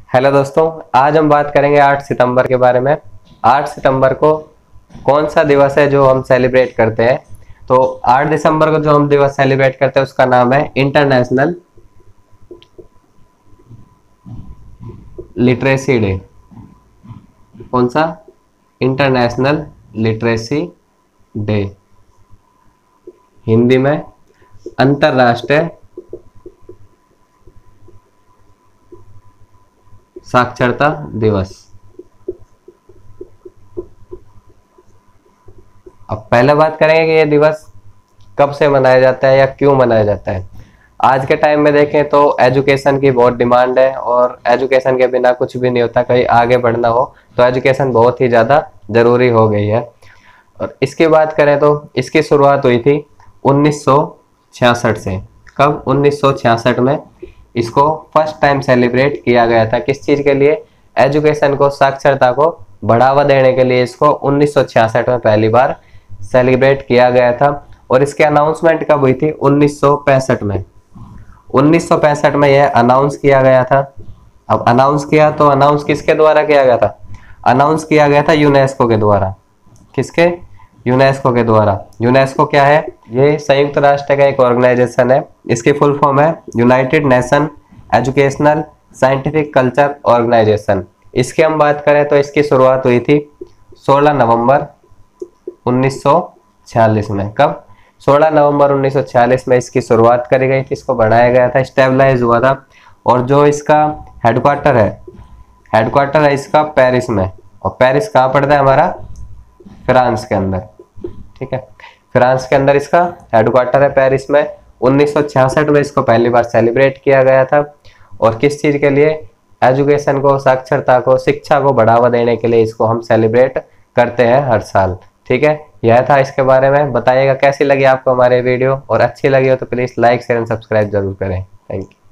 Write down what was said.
Hello दोस्तों, आज हम बात करेंगे 8 सितंबर के बारे में। 8 सितंबर को कौन सा दिवस है जो हम सेलिब्रेट करते हैं? तो 8 दिसंबर को जो हम दिवस सेलिब्रेट करते हैं उसका नाम है इंटरनेशनल लिटरेसी डे। कौन सा? इंटरनेशनल लिटरेसी डे, हिंदी में अंतरराष्ट्रीय साक्षरता दिवस। अब पहले बात करेंगे कि ये दिवस कब से मनाया जाता है या क्यों मनाया जाता है। आज के टाइम में देखें तो एजुकेशन की बहुत डिमांड है और एजुकेशन के बिना कुछ भी नहीं होता। कहीं आगे बढ़ना हो तो एजुकेशन बहुत ही ज़्यादा ज़रूरी हो गई है। और इसकी बात करें तो इसकी शुरुआत हुई थी 1966 से। कब? 1966 में इसको फर्स्ट टाइम सेलिब्रेट किया गया था। किस चीज़ के लिए? एजुकेशन को, साक्षरता को बढ़ावा देने के लिए इसको 1966 में पहली बार सेलिब्रेट किया गया था। और इसके अनाउंसमेंट कब हुई थी? 1965 में। 1965 में यह अनाउंस किया गया था। अब अनाउंस किया तो अनाउंस किसके द्वारा किया गया था? अनाउंस किया गया था यूनेस्को के द्वारा। किसके? यूनेस्को के द्वारा। यूनेस्को क्या है? ये संयुक्त राष्ट्र का एक ऑर्गेनाइजेशन है। इसकी फुल फॉर्म है united nation educational scientific culture organisation. इसकी हम बात करें तो इसकी शुरुआत हुई थी 16 नवंबर 1946 में। कब? 16 नवंबर 1946 में इसकी शुरुआत करी गई थी, इसको बनाया गया था, स्टेबलाइज हुआ था। और जो इसका हेडक्वार्टर है इसका पेरिस में। और पेरिस कहाँ पड़ता है? हमारा फ्रांस के अंदर। ठीक है, फ्रांस के अंदर इसका हेडक्वार्टर है, पेरिस में। 1966 में इसको पहली बार सेलिब्रेट किया गया था। और किस चीज़ के लिए? एजुकेशन को, साक्षरता को, शिक्षा को बढ़ावा देने के लिए इसको हम सेलिब्रेट करते हैं हर साल। ठीक है, यह था इसके बारे में। बताइएगा कैसी लगी आपको हमारे वीडियो, और अच्छी लगी हो तो please like share and subscribe जरूर करें। Thank you.